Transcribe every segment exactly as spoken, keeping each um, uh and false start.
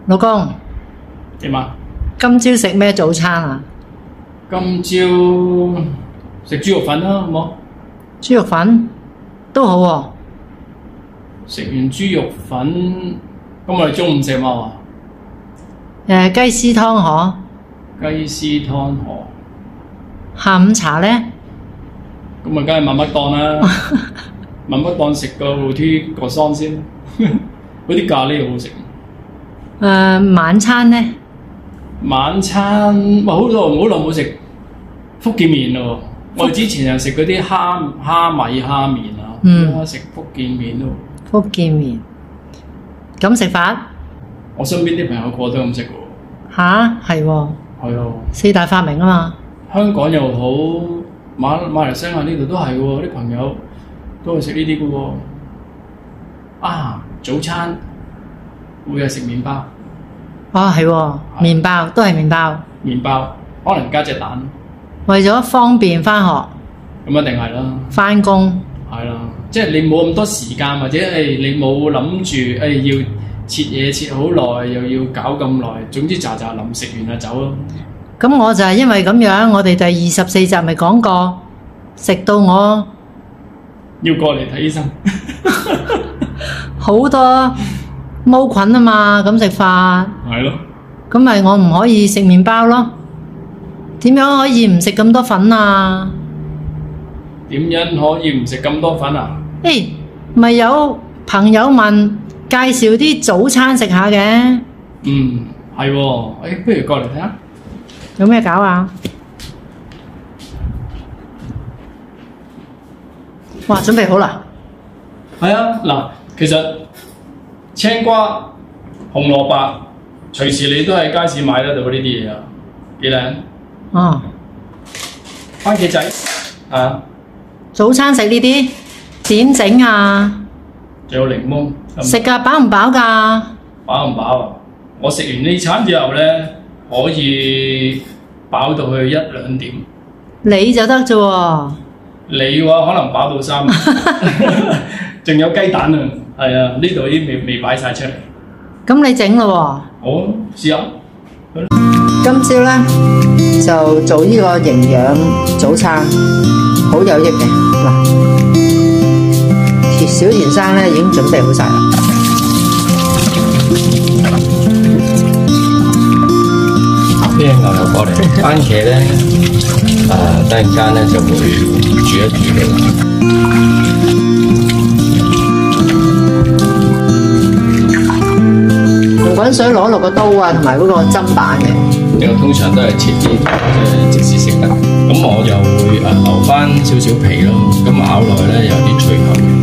老公， 點啊？ 今朝食咩早餐啊？ 今朝食豬肉粉啦，好冇？ 豬肉粉都好喎。 食完豬肉粉，咁我哋中午食乜啊？ 誒，雞絲湯嗬。 雞絲湯河。 下午茶咧？ 咁啊，梗係麥麥檔啦。麥麥檔食個 roti 個桑先，嗰啲咖喱好好食。 誒，晚餐咧？ 晚餐哇，好耐好耐冇食福建麵咯。我哋之前又食嗰啲蝦蝦米蝦麵啊，而家食福建麵咯。 福建麵咁食法？ 我身邊啲朋友個個都咁食喎。 吓，係喎。 係啊。四大發明啊嘛。 香港又好，馬馬來西亞呢度都係喎，啲朋友都係食呢啲嘅喎。啊，早餐會係食麵包。 哦，係喎，麵包都係麵包。 麵包可能加隻蛋。 為咗方便翻學。 咁一定係啦。 翻工。 係啦，即係你冇咁多時間，或者誒你冇諗住誒要切嘢切好耐，又要搞咁耐，總之喳喳臨食完就走咯。 咁我就係因為咁樣，我哋第二十四集咪講過，食到我要過嚟睇醫生， 好多毛菌啊嘛，咁食法。 係咯。 咁咪我唔可以食麵包咯？點樣可以唔食咁多粉啊？ 點樣可以唔食咁多粉啊？ 誒，咪有朋友問介紹啲早餐食下嘅。 嗯，係喎，誒，不如過嚟睇下。 有咩搞啊？哇，準備好啦！ 係啊，嗱，其實青瓜、紅蘿蔔，隨時你都喺街市買得到呢啲嘢啊，幾靚。 哦。 番茄仔，啊。 早餐食呢啲點整啊？ 仲有檸檬。 食㗎，飽唔飽㗎？ 飽唔飽啊？我食完呢餐之後咧，可以飽到去一兩點。 你就得啫喎。 你嘅話可能飽到三點，仲有雞蛋啊！係啊，呢度已經未未擺晒出嚟。 咁你整咯喎。 好，試下。 今朝咧就做呢個營養早餐，好有益嘅。嗱，小田生咧已經準備好晒啦。 呢隻牛油果嚟，番茄咧，誒、呃，突然間咧就會煮一煮佢。 用滾水攞落個刀啊，同埋嗰個砧板嘅。 呢個通常都係切啲，即係即時食得。咁我就會誒留翻少少皮咯，咁咬落去咧有啲脆口嘅。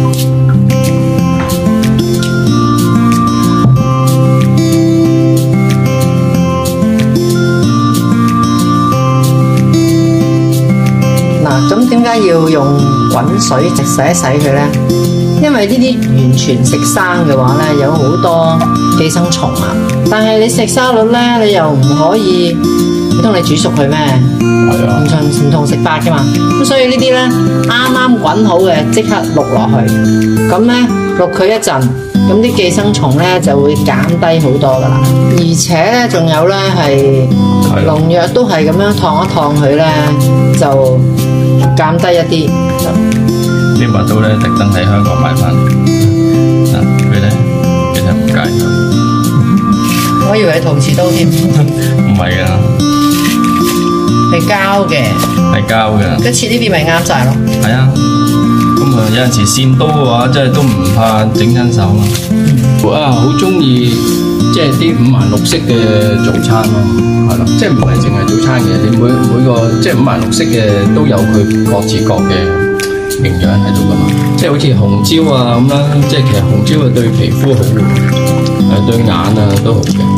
咁點解要用滾水直洗一洗佢呢？因為呢啲完全食生嘅話呢，有好多寄生蟲啊。但係你食沙律呢，你又唔可以，唔通你煮熟佢咩？係啊，唔同唔同食法噶嘛。咁所以呢啲呢，啱啱滾好嘅，即刻淥落去。咁呢，淥佢一陣，咁啲寄生蟲呢就會減低好多噶啦。而且呢，仲有呢係農藥都係咁樣燙一燙佢呢，就減低一啲。 呢把刀咧，特登喺香港買翻嚟，嗱佢咧其實唔介意。 我以為係陶瓷刀添。 唔係啊， 係膠嘅。 係膠嘅。 佢切呢邊咪啱晒咯。 係啊，咁啊有陣時線刀嘅話，真係都唔怕整親手啊。嗯、啊，好中意即係啲五顏六色嘅早餐咯，係咯，即係唔係淨係早餐嘅，你每每個即係五顏六色嘅都有佢各自各嘅營養喺度噶嘛，即係好似紅椒啊咁啦，即係其實紅椒啊對皮膚好嘅，誒對眼啊都好嘅。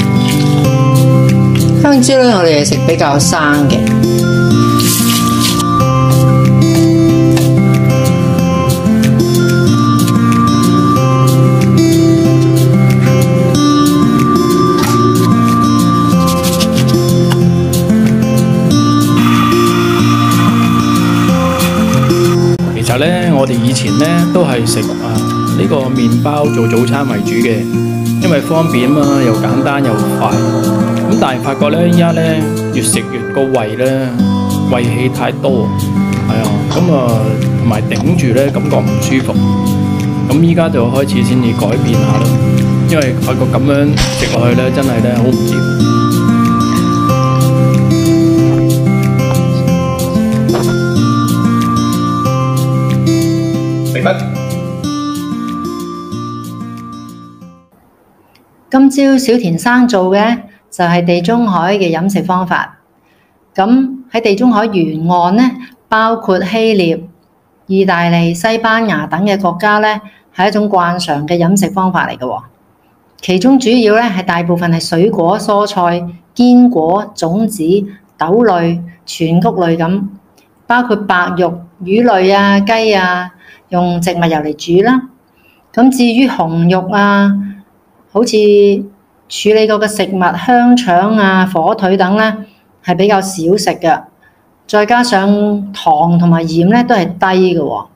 香蕉咧，我哋係食比較生嘅。 其實咧，我哋以前咧都係食啊呢個麵包做早餐為主嘅。 因為方便嘛，又簡單又快。咁但係發覺咧，依家咧越食越個胃咧胃氣太多，係啊，咁啊同埋頂住咧感覺唔舒服。咁依家就開始先至改變下咯，因為發覺咁樣食落去咧真係咧好唔掂。 明白。 今朝小田生做嘅就係地中海嘅飲食方法。咁喺地中海沿岸咧，包括希臘、意大利、西班牙等嘅國家咧，係一種慣常嘅飲食方法嚟嘅。其中主要咧係大部分係水果、蔬菜、堅果、種子、豆類、全穀類咁，包括白肉、魚類啊、雞啊，用植物油嚟煮啦。咁至於紅肉啊，好似處理過嘅食物，香腸啊、火腿等咧，係比較少食嘅。再加上糖同埋鹽咧，都係低嘅。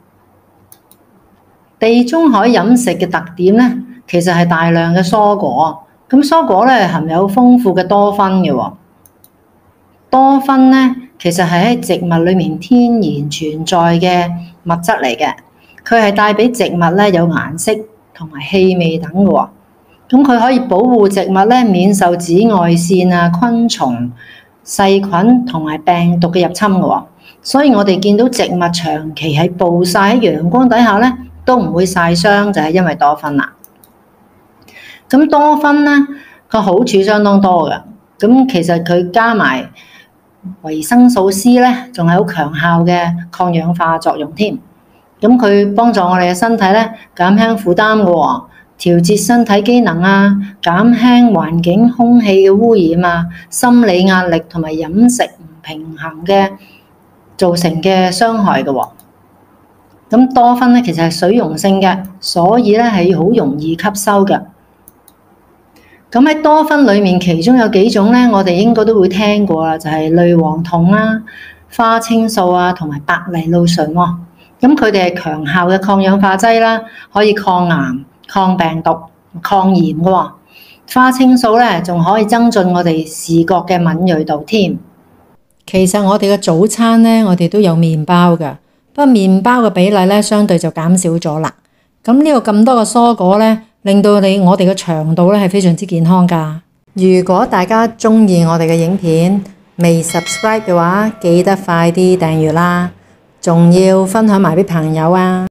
地中海飲食嘅特點咧，其實係大量嘅蔬果。咁蔬果咧含有豐富嘅多酚嘅。多酚咧其實係喺植物裡面天然存在嘅物質嚟嘅，佢係帶俾植物咧有顏色同埋氣味等嘅。咁佢可以保護植物咧免受紫外線啊、昆蟲、細菌同埋病毒嘅入侵嘅。所以我哋見到植物長期喺暴曬喺陽光底下咧，都唔會曬傷，就係因為多酚啦。咁多酚咧個好處相當多嘅。咁其實佢加埋維生素 C 咧，仲係好強效嘅抗氧化作用添。咁佢幫助我哋嘅身體咧減輕負擔嘅喎。調節身體機能啊，減輕環境空氣嘅污染啊，心理壓力同埋飲食唔平衡嘅造成嘅傷害嘅喎。咁多酚咧其實係水溶性嘅，所以咧係好容易吸收嘅。咁喺多酚裡面，其中有幾種咧，我哋應該都會聽過啦，就係類黃酮啦、花青素啊，同埋白藜蘆醇喎。咁佢哋係強效嘅抗氧化劑啦，可以抗癌、抗病毒、抗炎嘅喎。花青素咧仲可以增進我哋視覺嘅敏鋭度添。其實我哋嘅早餐咧，我哋都有麵包㗎，不過麵包嘅比例咧相對就減少咗啦。咁呢個咁多嘅蔬果咧，令到你我哋嘅腸道咧係非常之健康㗎。如果大家鍾意我哋嘅影片，未 subscribe 嘅話，記得快啲訂閱啦，仲要分享埋俾朋友啊！